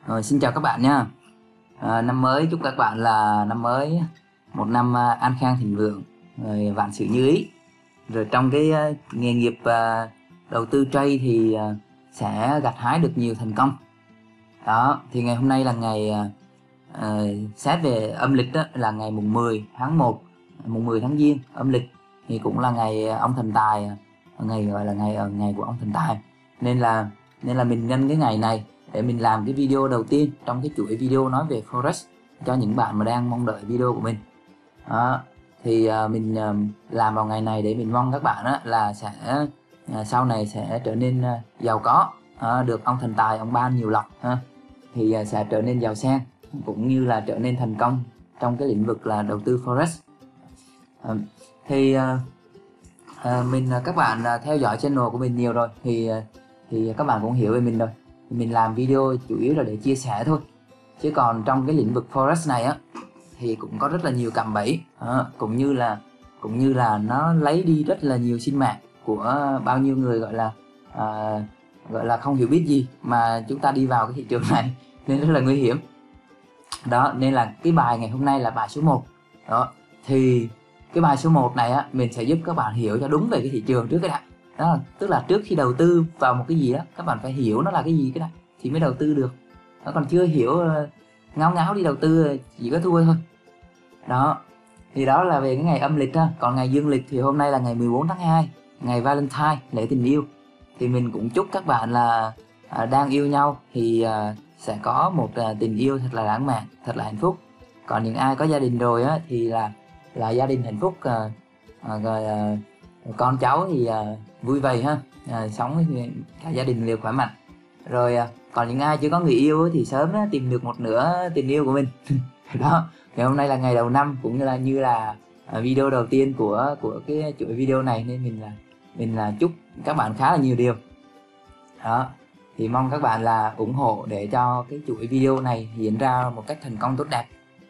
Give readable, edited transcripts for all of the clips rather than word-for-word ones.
Xin chào các bạn nha. Năm mới chúc các bạn là năm mới một năm an khang thịnh vượng, rồi vạn sự như ý. Rồi trong cái nghề nghiệp đầu tư trade thì sẽ gặt hái được nhiều thành công. Đó, thì ngày hôm nay là ngày xét về âm lịch đó, là ngày mùng 10 tháng 1, mùng 10 tháng Giêng âm lịch, thì cũng là ngày ông thần tài, ngày gọi là ngày của ông thần tài. Nên là mình nhân cái ngày này để mình làm cái video đầu tiên trong cái chuỗi video nói về Forex cho những bạn mà đang mong đợi video của mình. Đó, thì mình làm vào ngày này để mình mong các bạn là sẽ sau này sẽ trở nên giàu có, được ông thần tài ông ban nhiều lộc, thì sẽ trở nên giàu sang cũng như là trở nên thành công trong cái lĩnh vực là đầu tư Forex. Thì các bạn theo dõi channel của mình nhiều rồi thì các bạn cũng hiểu về mình rồi. Mình làm video chủ yếu là để chia sẻ thôi, chứ còn trong cái lĩnh vực Forex này thì cũng có rất là nhiều cạm bẫy, cũng như là nó lấy đi rất là nhiều sinh mạng của bao nhiêu người gọi là không hiểu biết gì mà chúng ta đi vào cái thị trường này nên rất là nguy hiểm. Đó, nên là cái bài ngày hôm nay là bài số 1. Đó, thì cái bài số 1 này mình sẽ giúp các bạn hiểu cho đúng về cái thị trường trước cái đã. Đó, tức là trước khi đầu tư vào một cái gì đó, các bạn phải hiểu nó là cái gì cái đã thì mới đầu tư được. Nó còn chưa hiểu, ngáo đi đầu tư chỉ có thua thôi. Đó, thì đó là về cái ngày âm lịch ha. Còn ngày dương lịch thì hôm nay là ngày 14 tháng 2, ngày Valentine, lễ tình yêu. Thì mình cũng chúc các bạn là đang yêu nhau thì sẽ có một tình yêu thật là lãng mạn, thật là hạnh phúc. Còn những ai có gia đình rồi thì là gia đình hạnh phúc, rồi con cháu thì vui vầy ha, sống cả gia đình đều khỏe mạnh. Rồi còn những ai chưa có người yêu thì sớm tìm được một nửa tình yêu của mình. Đó, ngày hôm nay là ngày đầu năm cũng như là video đầu tiên của cái chuỗi video này, nên mình là chúc các bạn khá là nhiều điều. Đó, thì mong các bạn là ủng hộ để cho cái chuỗi video này diễn ra một cách thành công tốt đẹp.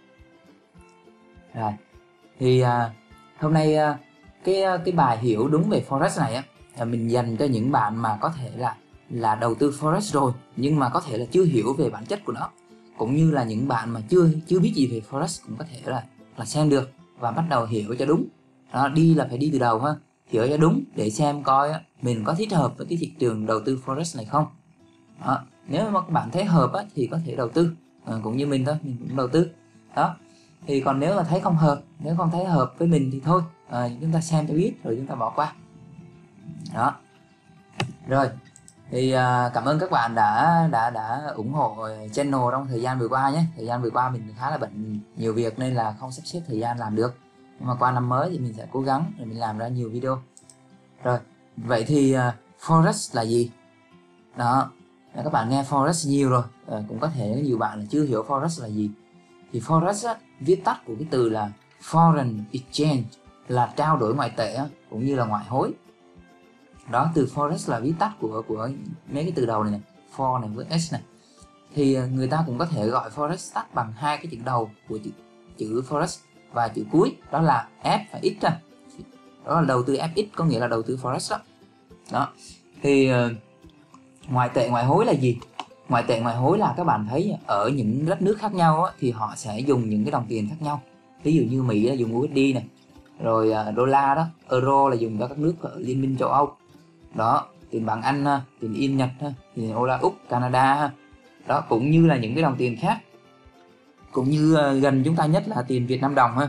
Rồi, thì hôm nay cái bài hiểu đúng về Forex này là mình dành cho những bạn mà có thể là đầu tư Forex rồi nhưng mà có thể là chưa hiểu về bản chất của nó, cũng như là những bạn mà chưa biết gì về Forex cũng có thể là xem được và bắt đầu hiểu cho đúng. Đó, đi là phải đi từ đầu ha, hiểu cho đúng để xem coi mình có thích hợp với cái thị trường đầu tư Forex này không. Đó, nếu mà các bạn thấy hợp thì có thể đầu tư, cũng như mình thôi, mình cũng đầu tư. Đó, thì còn nếu mà thấy không hợp, nếu không thấy hợp với mình thì thôi, chúng ta xem cho biết rồi chúng ta bỏ qua. Đó, rồi thì cảm ơn các bạn đã ủng hộ channel trong thời gian vừa qua nhé. Thời gian vừa qua mình khá là bận nhiều việc nên là không sắp xếp thời gian làm được, nhưng mà qua năm mới thì mình sẽ cố gắng để mình làm ra nhiều video. Rồi, vậy thì Forex là gì? Đó, các bạn nghe Forex nhiều rồi, cũng có thể nhiều bạn là chưa hiểu Forex là gì. Thì Forex viết tắt của cái từ là Foreign Exchange, là trao đổi ngoại tệ cũng như là ngoại hối. Đó, từ Forex là viết tắt của mấy cái từ đầu này, for này với s này. Thì người ta cũng có thể gọi Forex tắt bằng hai cái chữ đầu của chữ Forex và chữ cuối đó là F và X. Đó là đầu tư FX, có nghĩa là đầu tư Forex đó. Đó, thì ngoại tệ ngoại hối là gì? Ngoại tệ ngoại hối là các bạn thấy ở những đất nước khác nhau thì họ sẽ dùng những cái đồng tiền khác nhau. Ví dụ như Mỹ là dùng USD này, rồi đô la đó, euro là dùng cho các nước ở Liên minh châu Âu. Đó, tiền bảng Anh, tiền Yên Nhật, tiền đô la Úc, Canada. Đó, cũng như là những cái đồng tiền khác, cũng như gần chúng ta nhất là tiền Việt Nam đồng ha.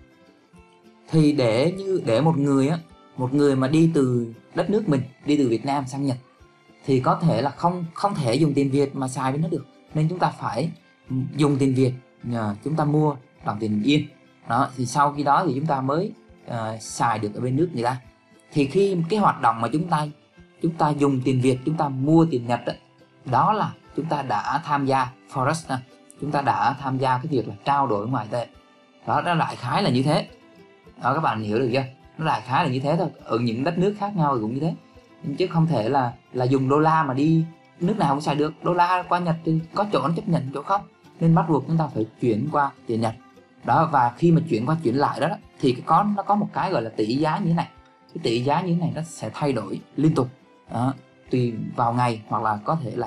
Thì để một người mà đi từ đất nước mình, đi từ Việt Nam sang Nhật thì có thể là không thể dùng tiền Việt mà xài với nó được, nên chúng ta phải dùng tiền Việt, nhờ chúng ta mua đồng tiền Yên. Đó, thì sau khi đó thì chúng ta mới xài được ở bên nước người ta. Thì khi cái hoạt động mà chúng ta dùng tiền Việt, chúng ta mua tiền Nhật đó là chúng ta đã tham gia Forex, chúng ta đã tham gia cái việc là trao đổi ngoại tệ. Đó, nó đại khái là như thế. Đó, các bạn hiểu được chưa? Nó đại khái là như thế thôi. Ở những đất nước khác nhau thì cũng như thế, chứ không thể là dùng đô la mà đi nước nào cũng xài được. Đô la qua Nhật thì có chỗ nó chấp nhận, chỗ không, nên bắt buộc chúng ta phải chuyển qua tiền Nhật. Đó, và khi mà chuyển qua chuyển lại đó thì nó có một cái gọi là tỷ giá như thế này. Cái tỷ giá như thế này nó sẽ thay đổi liên tục, tùy vào ngày, hoặc là có thể là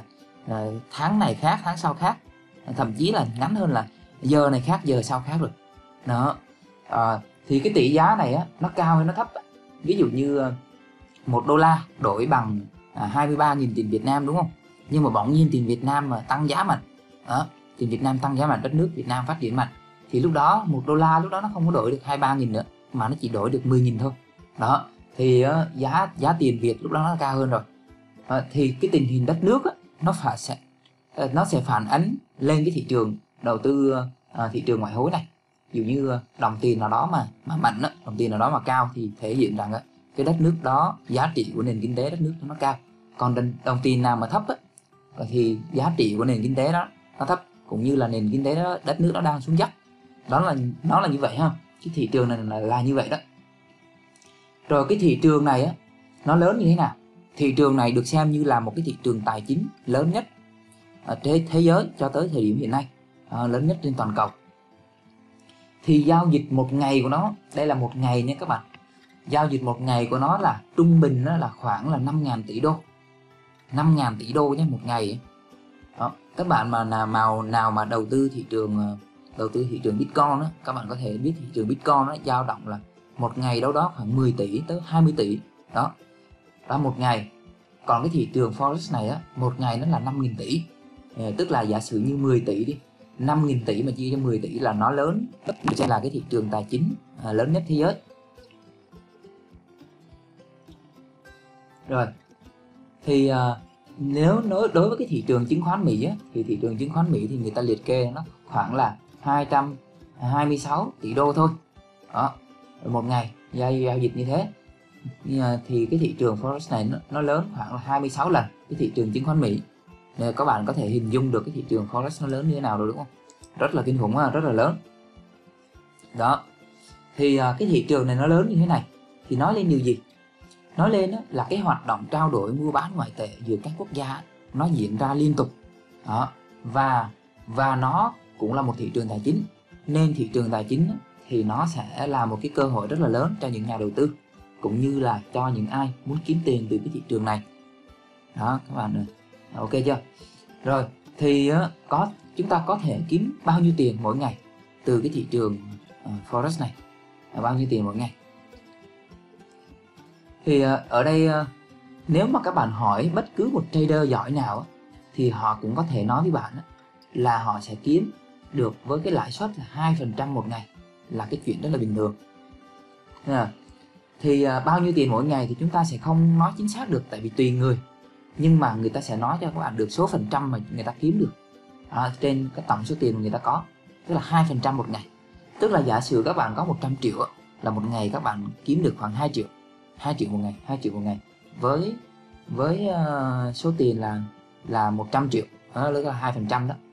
tháng này khác, tháng sau khác, thậm chí là ngắn hơn là giờ này khác, giờ sau khác rồi. Đó. Thì cái tỷ giá này á, nó cao hay nó thấp? Ví dụ như $1 đổi bằng 23.000 tiền Việt Nam đúng không? Nhưng mà bỗng nhiên tiền Việt Nam mà tăng giá mạnh, đó, tiền Việt Nam tăng giá mạnh, đất nước Việt Nam phát triển mạnh, thì lúc đó $1 lúc đó nó không có đổi được 23.000 nữa, mà nó chỉ đổi được 10.000 thôi. Đó, thì giá tiền Việt lúc đó nó cao hơn rồi. Thì cái tình hình đất nước á, nó sẽ phản ánh lên cái thị trường đầu tư, thị trường ngoại hối này. Ví dụ như đồng tiền nào đó mà mạnh á, đồng tiền nào đó mà cao thì thể hiện rằng cái đất nước đó, giá trị của nền kinh tế đất nước nó cao. Còn đồng tiền nào mà thấp á, thì giá trị của nền kinh tế đó nó thấp, cũng như là nền kinh tế đó, đất nước nó đang xuống dốc. Nó là như vậy ha. Cái thị trường này là như vậy đó. Rồi cái thị trường này á, nó lớn như thế nào? Thị trường này được xem như là một cái thị trường tài chính lớn nhất ở thế giới cho tới thời điểm hiện nay, lớn nhất trên toàn cầu. Thì giao dịch một ngày của nó, đây là một ngày nha các bạn, giao dịch một ngày của nó là trung bình đó là khoảng là 5.000 tỷ đô, 5.000 tỷ đô nhé, một ngày. Đó, các bạn mà nào mà đầu tư thị trường Bitcoin đó, các bạn có thể biết thị trường Bitcoin nó dao động là một ngày đâu đó khoảng 10 tỷ tới 20 tỷ đó một ngày. Còn cái thị trường Forex này á, một ngày nó là 5.000 tỷ, tức là giả sử như 10 tỷ đi, 5.000 tỷ mà chia cho 10 tỷ là nó lớn, sẽ là cái thị trường tài chính lớn nhất thế giới. Rồi thì nếu nói đối với cái thị trường chứng khoán Mỹ á, thì thị trường chứng khoán Mỹ thì người ta liệt kê nó khoảng là 226 tỷ đô thôi. Đó, một ngày giao dịch như thế. Thì cái thị trường Forex này nó lớn khoảng là 26 lần cái thị trường chứng khoán Mỹ. Nên các bạn có thể hình dung được cái thị trường Forex nó lớn như thế nào rồi đúng không? Rất là kinh khủng, rất là lớn. Đó. Thì cái thị trường này nó lớn như thế này thì nói lên điều gì? Nói lên là cái hoạt động trao đổi mua bán ngoại tệ giữa các quốc gia nó diễn ra liên tục. Đó. Và nó cũng là một thị trường tài chính, nên thị trường tài chính thì nó sẽ là một cái cơ hội rất là lớn cho những nhà đầu tư, cũng như là cho những ai muốn kiếm tiền từ cái thị trường này. Đó các bạn, ok chưa? Rồi thì chúng ta có thể kiếm bao nhiêu tiền mỗi ngày từ cái thị trường Forex này, bao nhiêu tiền mỗi ngày? Thì ở đây nếu mà các bạn hỏi bất cứ một trader giỏi nào thì họ cũng có thể nói với bạn là họ sẽ kiếm được với cái lãi suất là 2% một ngày, là cái chuyện rất là bình thường. Thì bao nhiêu tiền mỗi ngày thì chúng ta sẽ không nói chính xác được, tại vì tùy người, nhưng mà người ta sẽ nói cho các bạn được số phần trăm mà người ta kiếm được trên cái tổng số tiền mà người ta có, tức là 2% một ngày. Tức là giả sử các bạn có 100 triệu là một ngày các bạn kiếm được khoảng 2 triệu một ngày, 2 triệu một ngày với số tiền là 100 triệu, đó là 2% đó.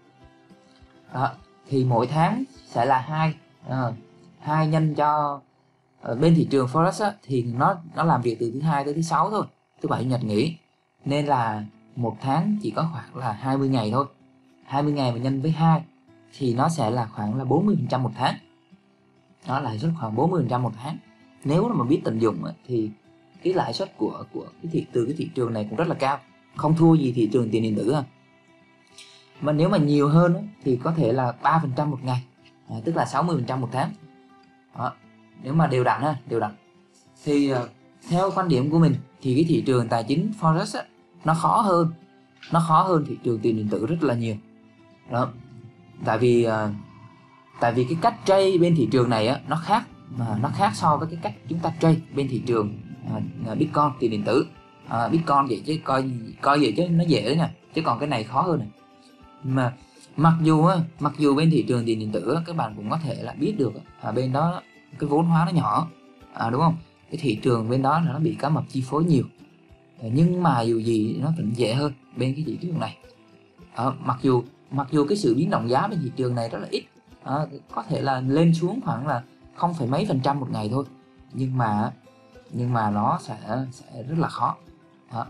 Thì mỗi tháng sẽ là 2 nhân cho bên thị trường Forex thì nó làm việc từ thứ Hai tới thứ Sáu thôi, thứ Bảy Chủ nhật nghỉ, nên là một tháng chỉ có khoảng là 20 ngày thôi. 20 ngày mà nhân với 2 thì nó sẽ là khoảng là 40% một tháng. Đó là lãi suất khoảng 40% một tháng. Nếu mà biết tận dụng thì cái lãi suất của từ cái thị trường này cũng rất là cao, không thua gì thị trường tiền điện tử. Mà nếu mà nhiều hơn thì có thể là 3% một ngày, tức là 60% một tháng. Đó, nếu mà đều đặn thì theo quan điểm của mình thì cái thị trường tài chính Forex nó khó hơn thị trường tiền điện tử rất là nhiều. Đó, tại vì cái cách trade bên thị trường này nó khác so với cái cách chúng ta trade bên thị trường Bitcoin tiền điện tử. Bitcoin vậy chứ coi vậy chứ nó dễ đấy nè, chứ còn cái này khó hơn này. Mà mặc dù bên thị trường tiền điện tử các bạn cũng có thể là biết được bên đó cái vốn hóa nó nhỏ, đúng không? Cái thị trường bên đó nó bị cá mập chi phối nhiều, nhưng mà dù gì nó vẫn dễ hơn bên cái thị trường này. Mặc dù cái sự biến động giá bên thị trường này rất là ít, có thể là lên xuống khoảng là 0, mấy % một ngày thôi, nhưng mà nó sẽ rất là khó. Đó.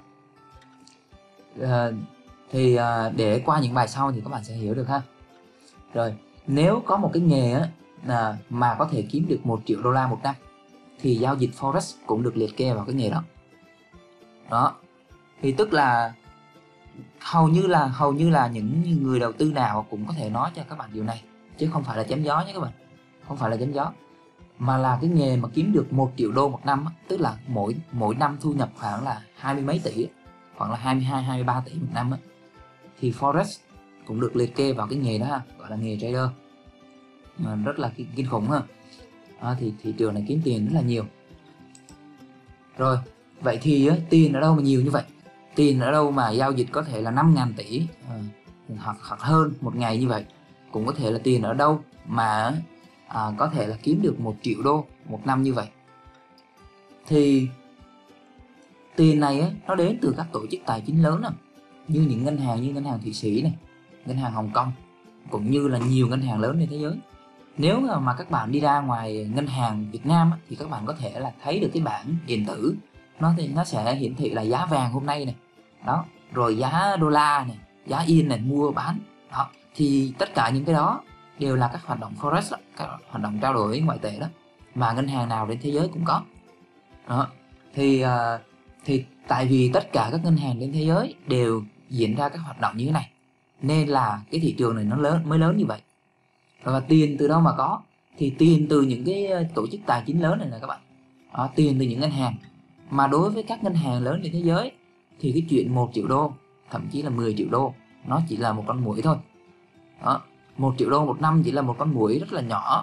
Thì để qua những bài sau thì các bạn sẽ hiểu được ha. Rồi, nếu có một cái nghề mà có thể kiếm được 1 triệu đô la một năm thì giao dịch Forex cũng được liệt kê vào cái nghề đó. Đó. Thì tức là hầu như là những người đầu tư nào cũng có thể nói cho các bạn điều này, chứ không phải là chém gió nhé các bạn, không phải là chém gió, mà là cái nghề mà kiếm được 1 triệu đô một năm, tức là mỗi năm thu nhập khoảng là 20 mấy tỷ, khoảng là 22-23 tỷ một năm, thì Forex cũng được liệt kê vào cái nghề đó, gọi là nghề trader, mà rất là kinh khủng ha. Thì thị trường này kiếm tiền rất là nhiều. Rồi, vậy thì tiền ở đâu mà nhiều như vậy? Tiền ở đâu mà giao dịch có thể là 5.000 tỷ hoặc hơn một ngày như vậy? Cũng có thể là tiền ở đâu mà có thể là kiếm được 1 triệu đô một năm như vậy? Thì tiền này nó đến từ các tổ chức tài chính lớn như những ngân hàng như ngân hàng Thụy Sĩ này, ngân hàng Hồng Kông, cũng như là nhiều ngân hàng lớn trên thế giới. Nếu mà các bạn đi ra ngoài ngân hàng Việt Nam thì các bạn có thể là thấy được cái bảng điện tử, nó sẽ hiển thị là giá vàng hôm nay này, đó, rồi giá đô la này, giá yên này, mua bán đó. Thì tất cả những cái đó đều là các hoạt động forex đó, các hoạt động trao đổi ngoại tệ đó, mà ngân hàng nào trên thế giới cũng có đó. Thì tại vì tất cả các ngân hàng trên thế giới đều diễn ra các hoạt động như thế này, nên là cái thị trường này nó mới lớn như vậy. Và tiền từ đâu mà có? Thì tiền từ những cái tổ chức tài chính lớn này nè các bạn, tiền từ những ngân hàng. Mà đối với các ngân hàng lớn trên thế giới thì cái chuyện 1 triệu đô, thậm chí là 10 triệu đô, nó chỉ là một con muỗi thôi đó. 1 triệu đô một năm chỉ là một con muỗi rất là nhỏ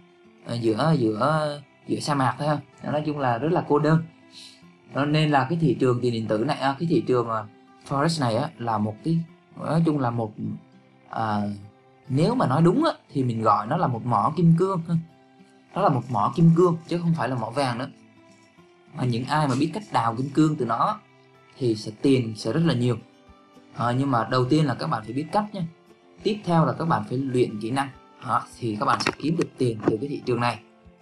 giữa sa mạc thôi. Nói chung là rất là cô đơn. Đó, nên là cái thị trường tiền điện tử này, cái thị trường Forex này là một cái, nói chung là một nếu mà nói đúng thì mình gọi nó là một mỏ kim cương. Nó là một mỏ kim cương chứ không phải là mỏ vàng nữa. Mà những ai mà biết cách đào kim cương từ nó thì tiền sẽ rất là nhiều. Nhưng mà đầu tiên là các bạn phải biết cách nhé. Tiếp theo là các bạn phải luyện kỹ năng thì các bạn sẽ kiếm được tiền từ cái thị trường này.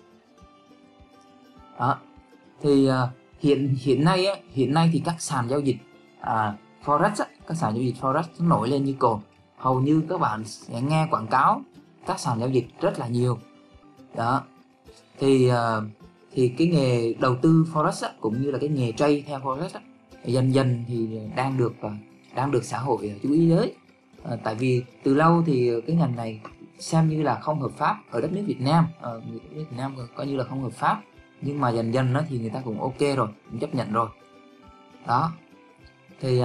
Thì hiện nay thì các sàn giao dịch Forex, các sàn giao dịch Forex nó nổi lên như cồn. Hầu như các bạn sẽ nghe quảng cáo các sàn giao dịch rất là nhiều đó. Thì cái nghề đầu tư Forex cũng như là cái nghề trade theo Forex dần dần thì đang được xã hội chú ý tới. Tại vì từ lâu thì cái ngành này xem như là không hợp pháp ở đất nước Việt Nam, Việt Nam coi như là không hợp pháp, nhưng mà dần dần thì người ta cũng ok rồi, cũng chấp nhận rồi đó. Thì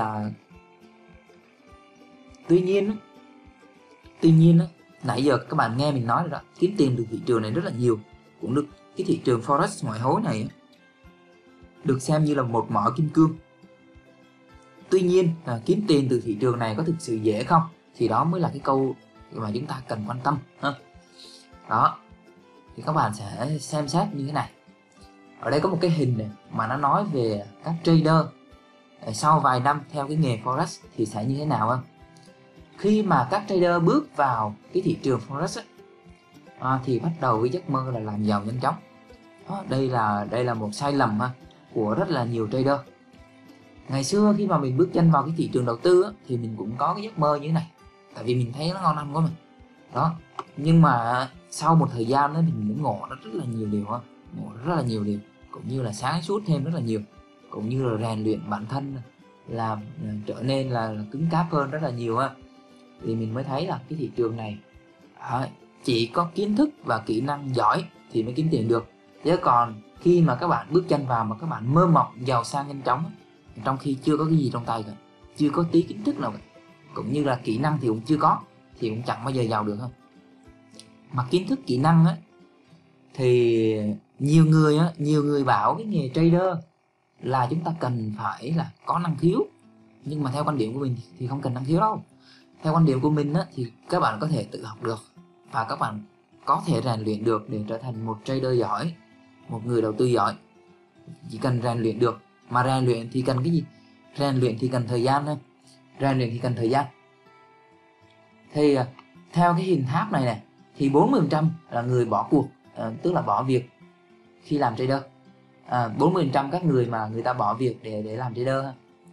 tuy nhiên nãy giờ các bạn nghe mình nói rồi đó, kiếm tiền từ thị trường này rất là nhiều, cũng được. Cái thị trường Forex ngoại hối này được xem như là một mỏ kim cương. Tuy nhiên kiếm tiền từ thị trường này có thực sự dễ không? Thì đó mới là cái câu mà chúng ta cần quan tâm đó. Thì các bạn sẽ xem xét như thế này. Ở đây có một cái hình này mà nó nói về các trader sau vài năm theo cái nghề Forex thì sẽ như thế nào. Khi mà các trader bước vào cái thị trường Forex thì bắt đầu với giấc mơ là làm giàu nhanh chóng. Đây là một sai lầm của rất là nhiều trader. Ngày xưa khi mà mình bước chân vào cái thị trường đầu tư thì mình cũng có cái giấc mơ như thế này, tại vì mình thấy nó ngon ăn của mình đó. Nhưng mà sau một thời gian mình cũng ngộ rất là nhiều điều, cũng như là sáng suốt thêm rất là nhiều, cũng như là rèn luyện bản thân làm trở nên là cứng cáp hơn rất là nhiều thì mình mới thấy là cái thị trường này chỉ có kiến thức và kỹ năng giỏi thì mới kiếm tiền được. Chứ còn khi mà các bạn bước chân vào mà các bạn mơ mộng giàu sang nhanh chóng trong khi chưa có cái gì trong tay cả, chưa có tí kiến thức nào cả, cũng như là kỹ năng thì cũng chưa có, thì cũng chẳng bao giờ giàu được không. Mà kiến thức kỹ năng thì nhiều người bảo cái nghề trader là chúng ta cần phải là có năng khiếu, nhưng mà theo quan điểm của mình thì không cần năng khiếu đâu. Theo quan điểm của mình thì các bạn có thể tự học được và các bạn có thể rèn luyện được để trở thành một trader giỏi, một người đầu tư giỏi. Chỉ cần rèn luyện được. Mà rèn luyện thì cần cái gì? Rèn luyện thì cần thời gian thôi. Thì theo cái hình tháp này thì 40% là người bỏ cuộc, tức là bỏ việc khi làm trader. 40% các người mà người ta bỏ việc để làm trader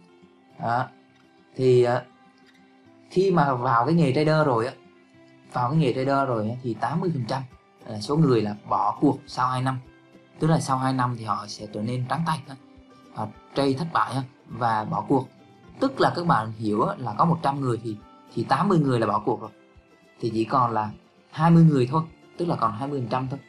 thì khi mà vào cái nghề trader rồi thì 80% là số người là bỏ cuộc sau 2 năm. Tức là sau 2 năm thì họ sẽ trở nên trắng tay, họ trade thất bại và bỏ cuộc. Tức là các bạn hiểu là có 100 người thì 80 người là bỏ cuộc rồi, thì chỉ còn là 20 người thôi, tức là còn 20% thôi.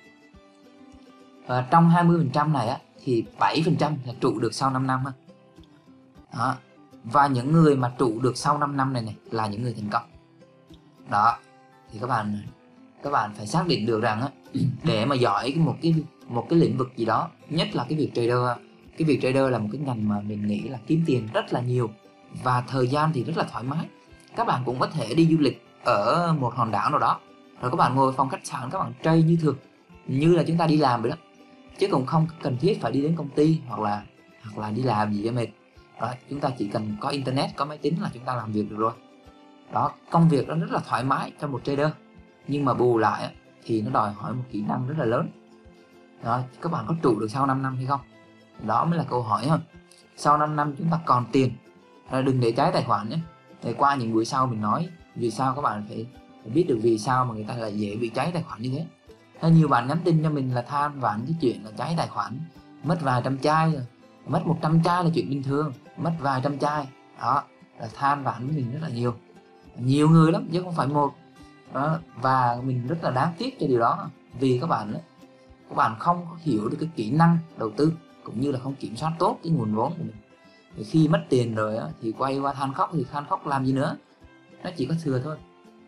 Và trong 20% này thì 7% là trụ được sau 5 năm đó. Và những người mà trụ được sau 5 năm này là những người thành công đó. Thì các bạn phải xác định được rằng để mà giỏi một cái lĩnh vực gì đó, nhất là cái việc trader là một cái ngành mà mình nghĩ là kiếm tiền rất là nhiều và thời gian thì rất là thoải mái. Các bạn cũng có thể đi du lịch ở một hòn đảo nào đó, rồi các bạn ngồi phòng khách sạn, các bạn trade như thường, như là chúng ta đi làm vậy đó, chứ cũng không cần thiết phải đi đến công ty hoặc là đi làm gì cho mệt đó. Chúng ta chỉ cần có internet, có máy tính là chúng ta làm việc được rồi đó. Công việc đó rất là thoải mái cho một trader, nhưng mà bù lại thì nó đòi hỏi một kỹ năng rất là lớn đó. Các bạn có trụ được sau 5 năm hay không, đó mới là câu hỏi ha. Sau 5 năm chúng ta còn tiền, đừng để cháy tài khoản nhé. Thì qua những buổi sau mình nói vì sao các bạn phải biết được vì sao mà người ta lại dễ bị cháy tài khoản như thế. Nhiều bạn nhắn tin cho mình là than vãn cái chuyện là cháy tài khoản, mất vài trăm chai, mất 100 chai là chuyện bình thường, mất vài trăm chai đó, là than vãn với mình rất là nhiều người lắm chứ không phải một đó. Và mình rất là đáng tiếc cho điều đó, vì các bạn không có hiểu được cái kỹ năng đầu tư, cũng như là không kiểm soát tốt cái nguồn vốn của mình. Thì khi mất tiền rồi thì quay qua than khóc, thì than khóc làm gì nữa, nó chỉ có thừa thôi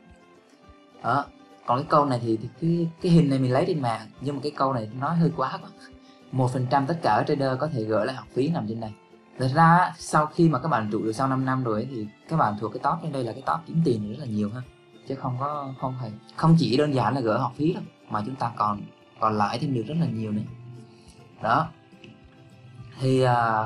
đó. Còn cái câu này thì cái hình này mình lấy trên mạng, nhưng mà cái câu này nói hơi quá. 1% tất cả trader có thể gỡ lại học phí nằm trên này. Thật ra sau khi mà các bạn trụ được sau 5 năm rồi thì các bạn thuộc cái top trên đây là cái top kiếm tiền rất là nhiều ha, chứ không chỉ đơn giản là gỡ học phí đâu, mà chúng ta còn lãi thêm được rất là nhiều nữa đó. Thì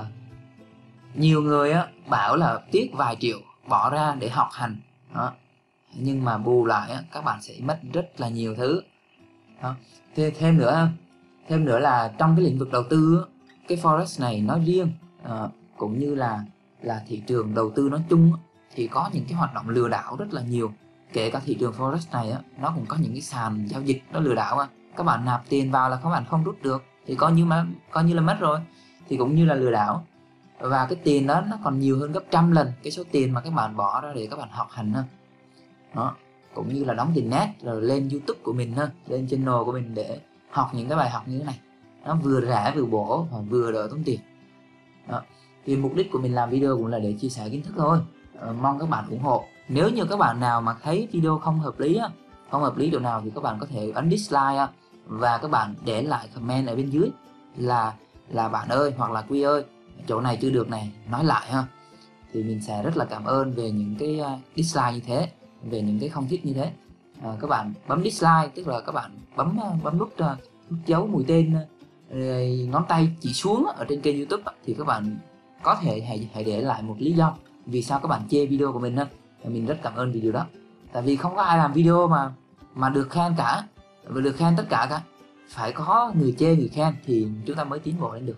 nhiều người bảo là tiếc vài triệu bỏ ra để học hành đó, nhưng mà bù lại các bạn sẽ mất rất là nhiều thứ đó. Thêm nữa là trong cái lĩnh vực đầu tư cái forex này nói riêng, cũng như là thị trường đầu tư nói chung thì có những cái hoạt động lừa đảo rất là nhiều. Kể cả thị trường forex này nó cũng có những cái sàn giao dịch nó lừa đảo. Các bạn nạp tiền vào là các bạn không rút được thì coi như là mất rồi, thì cũng như là lừa đảo. Và cái tiền đó nó còn nhiều hơn gấp trăm lần cái số tiền mà các bạn bỏ ra để các bạn học hành đó. Cũng như là đóng tiền net rồi lên YouTube của mình lên channel của mình để học những cái bài học như thế này, nó vừa rẻ vừa bổ và vừa đỡ tốn tiền đó. Thì mục đích của mình làm video cũng là để chia sẻ kiến thức thôi. Mong các bạn ủng hộ. Nếu như các bạn nào mà thấy video không hợp lý chỗ nào thì các bạn có thể ấn dislike và các bạn để lại comment ở bên dưới là bạn ơi hoặc là Quy ơi, chỗ này chưa được này, nói lại thì mình sẽ rất là cảm ơn về những cái dislike như thế, về những cái không thích như thế. Các bạn bấm dislike tức là các bạn bấm nút dấu mũi tên ngón tay chỉ xuống ở trên kênh YouTube thì các bạn có thể hãy để lại một lý do vì sao các bạn chê video của mình mình rất cảm ơn vì điều đó. Tại vì không có ai làm video mà được khen cả và được khen tất cả phải có người chê người khen thì chúng ta mới tiến bộ lên được.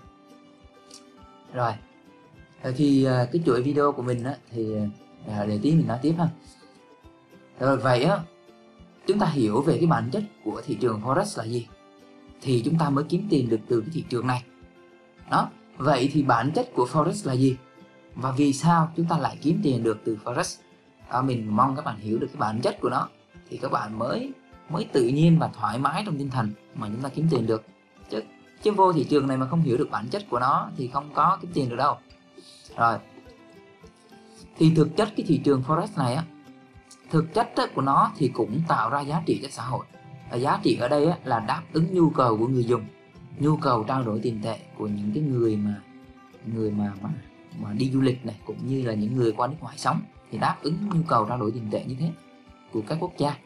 Rồi thì cái chuỗi video của mình thì để tí mình nói tiếp ha. Rồi vậy chúng ta hiểu về cái bản chất của thị trường forex là gì thì chúng ta mới kiếm tiền được từ cái thị trường này đó. Vậy thì bản chất của forex là gì và vì sao chúng ta lại kiếm tiền được từ forex mình mong các bạn hiểu được cái bản chất của nó thì các bạn mới tự nhiên và thoải mái trong tinh thần mà chúng ta kiếm tiền được. Chứ vô thị trường này mà không hiểu được bản chất của nó thì không có kiếm tiền được đâu. Rồi thì thực chất cái thị trường forex này thực chất của nó thì cũng tạo ra giá trị cho xã hội. Giá trị ở đây là đáp ứng nhu cầu của người dùng, nhu cầu trao đổi tiền tệ của những cái người mà đi du lịch này, cũng như là những người qua nước ngoài sống thì đáp ứng nhu cầu trao đổi tiền tệ như thế của các quốc gia.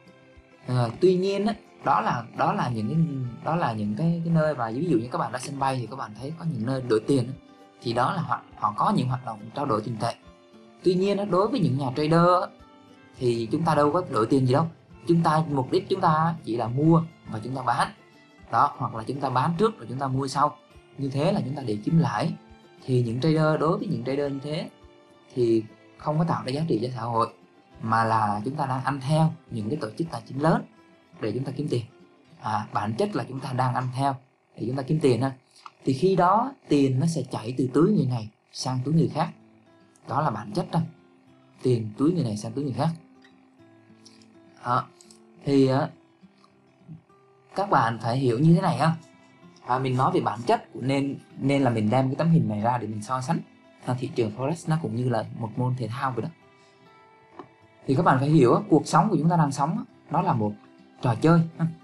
Tuy nhiên đó là những cái nơi mà ví dụ như các bạn ra sân bay thì các bạn thấy có những nơi đổi tiền thì đó là họ có những hoạt động trao đổi tiền tệ. Tuy nhiên đối với những nhà trader thì chúng ta đâu có đổi tiền gì đâu. Mục đích chúng ta chỉ là mua và chúng ta bán đó, hoặc là chúng ta bán trước rồi chúng ta mua sau, như thế là chúng ta để kiếm lãi. Thì đối với những trader như thế thì không có tạo ra giá trị cho xã hội, mà là chúng ta đang ăn theo những cái tổ chức tài chính lớn để chúng ta kiếm tiền. Bản chất là chúng ta đang ăn theo để chúng ta kiếm tiền thì khi đó tiền nó sẽ chảy từ túi người này sang túi người khác. đó là bản chất đó. Tiền túi người này sang túi người khác. Đó. Thì các bạn phải hiểu như thế này ha. Và mình nói về bản chất nên là mình đem cái tấm hình này ra để mình so sánh. Thị trường Forex nó cũng như là một môn thể thao vậy đó. Thì các bạn phải hiểu cuộc sống của chúng ta đang sống nó là một trò chơi.